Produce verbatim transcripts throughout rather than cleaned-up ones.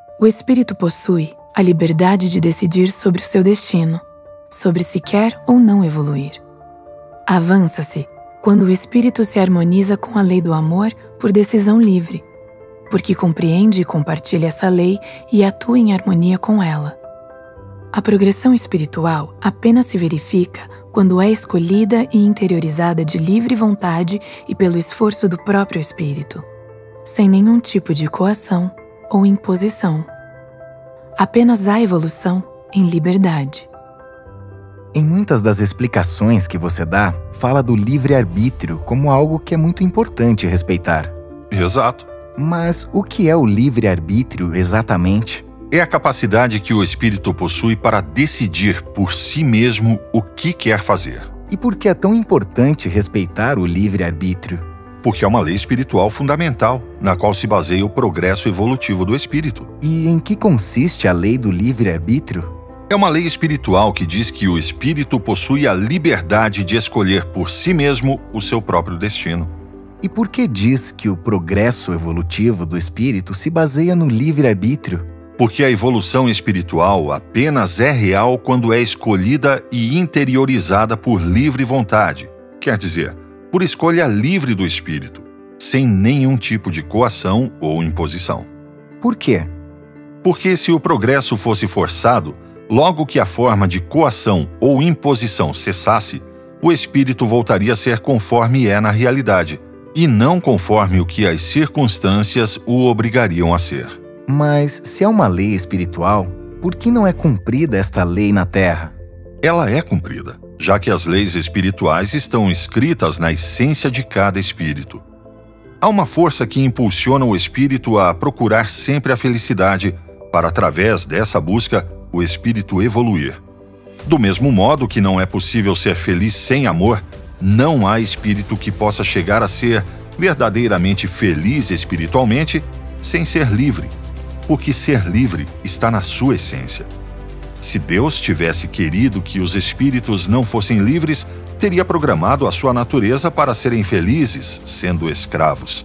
O espírito possui a liberdade de decidir sobre o seu destino, sobre se quer ou não evoluir. Avança-se quando o espírito se harmoniza com a lei do amor por decisão livre, porque compreende e compartilha essa lei e atua em harmonia com ela. A progressão espiritual apenas se verifica quando é escolhida e interiorizada de livre vontade e pelo esforço do próprio espírito, sem nenhum tipo de coação ou imposição. Apenas há evolução em liberdade. Em muitas das explicações que você dá, fala do livre-arbítrio como algo que é muito importante respeitar. Exato. Mas o que é o livre-arbítrio exatamente? É a capacidade que o espírito possui para decidir por si mesmo o que quer fazer. E por que é tão importante respeitar o livre-arbítrio? Porque é uma lei espiritual fundamental, na qual se baseia o progresso evolutivo do espírito. E em que consiste a lei do livre-arbítrio? É uma lei espiritual que diz que o espírito possui a liberdade de escolher por si mesmo o seu próprio destino. E por que diz que o progresso evolutivo do espírito se baseia no livre-arbítrio? Porque a evolução espiritual apenas é real quando é escolhida e interiorizada por livre vontade, quer dizer, por escolha livre do espírito, sem nenhum tipo de coação ou imposição. Por quê? Porque se o progresso fosse forçado, logo que a forma de coação ou imposição cessasse, o espírito voltaria a ser conforme é na realidade, e não conforme o que as circunstâncias o obrigariam a ser. Mas, se é uma lei espiritual, por que não é cumprida esta lei na Terra? Ela é cumprida, já que as leis espirituais estão escritas na essência de cada espírito. Há uma força que impulsiona o espírito a procurar sempre a felicidade, para, através dessa busca, o espírito evoluir. Do mesmo modo que não é possível ser feliz sem amor, não há espírito que possa chegar a ser verdadeiramente feliz espiritualmente sem ser livre, porque ser livre está na sua essência. Se Deus tivesse querido que os espíritos não fossem livres, teria programado a sua natureza para serem felizes, sendo escravos.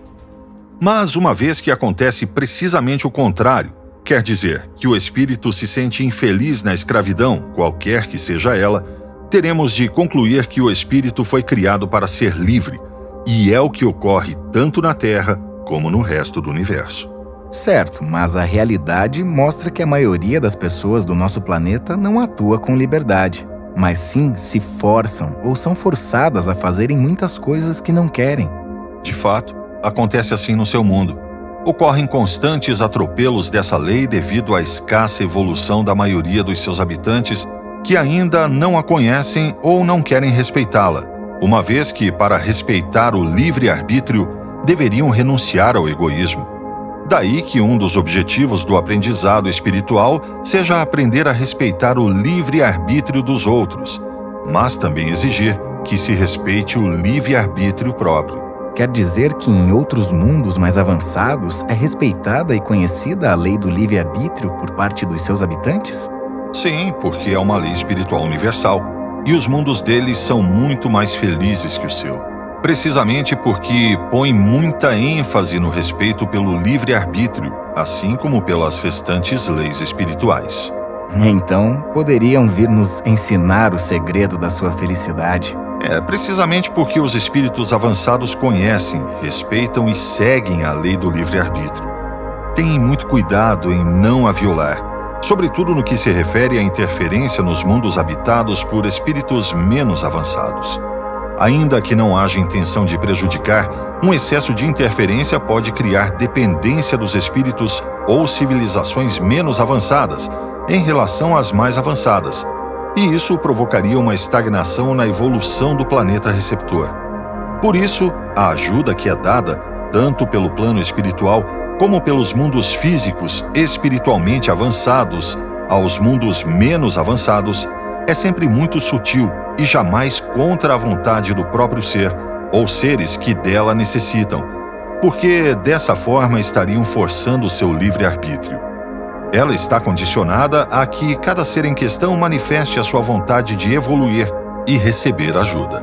Mas uma vez que acontece precisamente o contrário, quer dizer, que o espírito se sente infeliz na escravidão, qualquer que seja ela, teremos de concluir que o espírito foi criado para ser livre, e é o que ocorre tanto na Terra como no resto do universo. Certo, mas a realidade mostra que a maioria das pessoas do nosso planeta não atua com liberdade, mas sim se forçam ou são forçadas a fazerem muitas coisas que não querem. De fato, acontece assim no seu mundo. Ocorrem constantes atropelos dessa lei devido à escassa evolução da maioria dos seus habitantes que ainda não a conhecem ou não querem respeitá-la, uma vez que, para respeitar o livre-arbítrio, deveriam renunciar ao egoísmo. Daí que um dos objetivos do aprendizado espiritual seja aprender a respeitar o livre-arbítrio dos outros, mas também exigir que se respeite o livre-arbítrio próprio. Quer dizer que em outros mundos mais avançados é respeitada e conhecida a lei do livre-arbítrio por parte dos seus habitantes? Sim, porque é uma lei espiritual universal, e os mundos deles são muito mais felizes que o seu. Precisamente porque põe muita ênfase no respeito pelo livre-arbítrio, assim como pelas restantes leis espirituais. Então, poderiam vir nos ensinar o segredo da sua felicidade. É precisamente porque os espíritos avançados conhecem, respeitam e seguem a lei do livre-arbítrio. Tenham muito cuidado em não a violar, sobretudo no que se refere à interferência nos mundos habitados por espíritos menos avançados. Ainda que não haja intenção de prejudicar, um excesso de interferência pode criar dependência dos espíritos ou civilizações menos avançadas em relação às mais avançadas, e isso provocaria uma estagnação na evolução do planeta receptor. Por isso, a ajuda que é dada, tanto pelo plano espiritual como pelos mundos físicos espiritualmente avançados aos mundos menos avançados, é sempre muito sutil e jamais contra a vontade do próprio ser ou seres que dela necessitam, porque dessa forma estariam forçando o seu livre-arbítrio. Ela está condicionada a que cada ser em questão manifeste a sua vontade de evoluir e receber ajuda.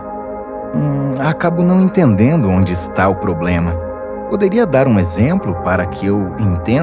Hum, acabo não entendendo onde está o problema. Poderia dar um exemplo para que eu entenda?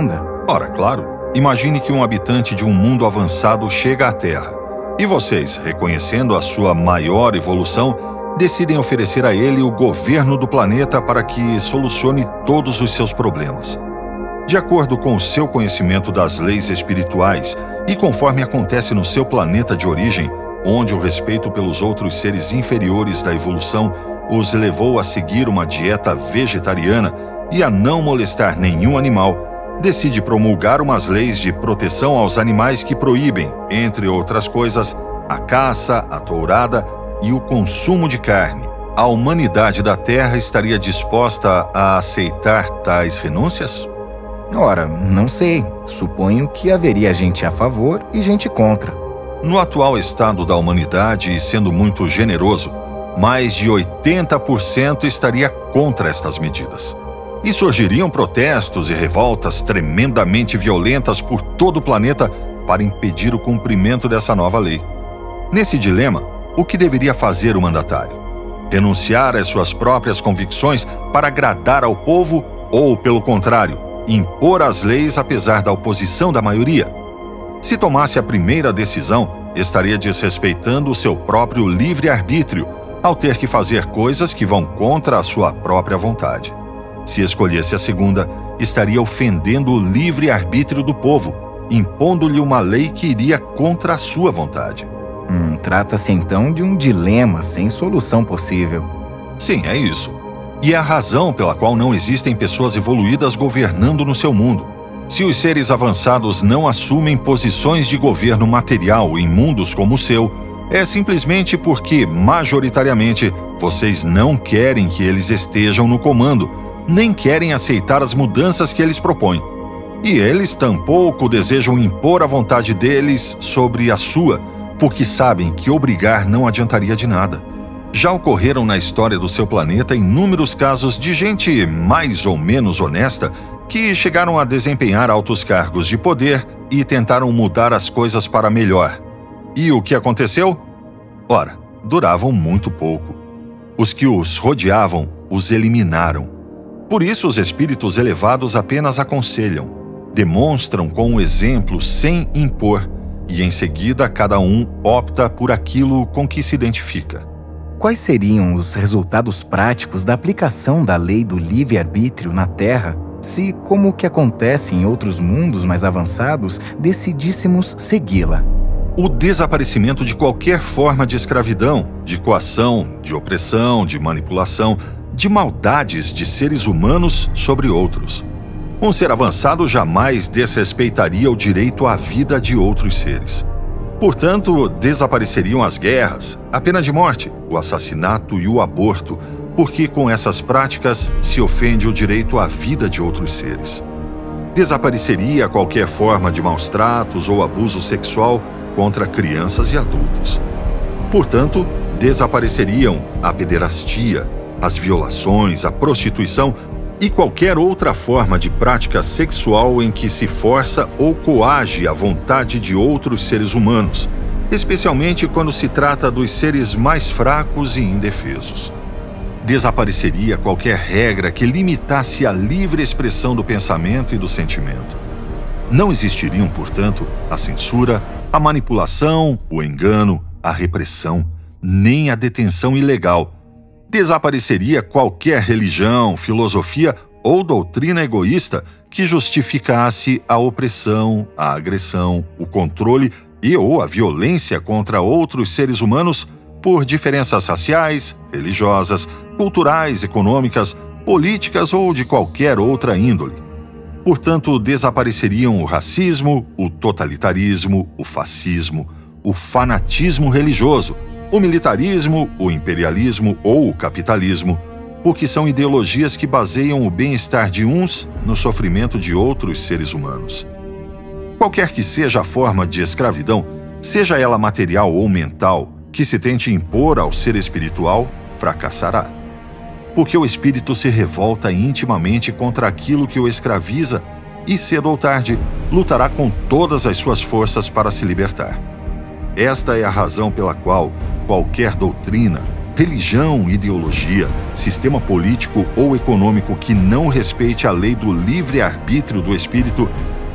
Ora, claro, imagine que um habitante de um mundo avançado chega à Terra e vocês, reconhecendo a sua maior evolução, decidem oferecer a ele o governo do planeta para que solucione todos os seus problemas. De acordo com o seu conhecimento das leis espirituais e conforme acontece no seu planeta de origem, onde o respeito pelos outros seres inferiores da evolução os levou a seguir uma dieta vegetariana e a não molestar nenhum animal, decide promulgar umas leis de proteção aos animais que proíbem, entre outras coisas, a caça, a tourada e o consumo de carne. A humanidade da Terra estaria disposta a aceitar tais renúncias? Ora, não sei. Suponho que haveria gente a favor e gente contra. No atual estado da humanidade, e sendo muito generoso, mais de oitenta por cento estaria contra estas medidas. E surgiriam protestos e revoltas tremendamente violentas por todo o planeta para impedir o cumprimento dessa nova lei. Nesse dilema, o que deveria fazer o mandatário? Renunciar às suas próprias convicções para agradar ao povo ou, pelo contrário, impor as leis apesar da oposição da maioria? Se tomasse a primeira decisão, estaria desrespeitando o seu próprio livre-arbítrio ao ter que fazer coisas que vão contra a sua própria vontade. Se escolhesse a segunda, estaria ofendendo o livre-arbítrio do povo, impondo-lhe uma lei que iria contra a sua vontade. Hum, trata-se então de um dilema sem solução possível. Sim, é isso. E é a razão pela qual não existem pessoas evoluídas governando no seu mundo. Se os seres avançados não assumem posições de governo material em mundos como o seu, é simplesmente porque, majoritariamente, vocês não querem que eles estejam no comando, nem querem aceitar as mudanças que eles propõem. E eles tampouco desejam impor a vontade deles sobre a sua, porque sabem que obrigar não adiantaria de nada. Já ocorreram na história do seu planeta inúmeros casos de gente mais ou menos honesta que chegaram a desempenhar altos cargos de poder e tentaram mudar as coisas para melhor. E o que aconteceu? Ora, duravam muito pouco. Os que os rodeavam os eliminaram. Por isso, os espíritos elevados apenas aconselham, demonstram com o exemplo sem impor, e em seguida cada um opta por aquilo com que se identifica. Quais seriam os resultados práticos da aplicação da lei do livre-arbítrio na Terra se, como o que acontece em outros mundos mais avançados, decidíssemos segui-la? O desaparecimento de qualquer forma de escravidão, de coação, de opressão, de manipulação, de maldades de seres humanos sobre outros. Um ser avançado jamais desrespeitaria o direito à vida de outros seres. Portanto, desapareceriam as guerras, a pena de morte, o assassinato e o aborto, porque com essas práticas se ofende o direito à vida de outros seres. Desapareceria qualquer forma de maus-tratos ou abuso sexual contra crianças e adultos. Portanto, desapareceriam a pederastia, as violações, a prostituição e qualquer outra forma de prática sexual em que se força ou coage a vontade de outros seres humanos, especialmente quando se trata dos seres mais fracos e indefesos. Desapareceria qualquer regra que limitasse a livre expressão do pensamento e do sentimento. Não existiriam, portanto, a censura, a manipulação, o engano, a repressão, nem a detenção ilegal. Desapareceria qualquer religião, filosofia ou doutrina egoísta que justificasse a opressão, a agressão, o controle e ou a violência contra outros seres humanos por diferenças raciais, religiosas, culturais, econômicas, políticas ou de qualquer outra índole. Portanto, desapareceriam o racismo, o totalitarismo, o fascismo, o fanatismo religioso, o militarismo, o imperialismo ou o capitalismo, porque são ideologias que baseiam o bem-estar de uns no sofrimento de outros seres humanos. Qualquer que seja a forma de escravidão, seja ela material ou mental, que se tente impor ao ser espiritual, fracassará. Porque o espírito se revolta intimamente contra aquilo que o escraviza e, cedo ou tarde, lutará com todas as suas forças para se libertar. Esta é a razão pela qual qualquer doutrina, religião, ideologia, sistema político ou econômico que não respeite a lei do livre-arbítrio do espírito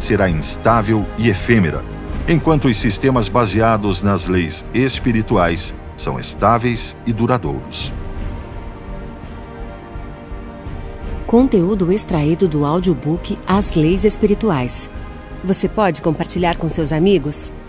será instável e efêmera, enquanto os sistemas baseados nas leis espirituais são estáveis e duradouros. Conteúdo extraído do audiobook As Leis Espirituais. Você pode compartilhar com seus amigos?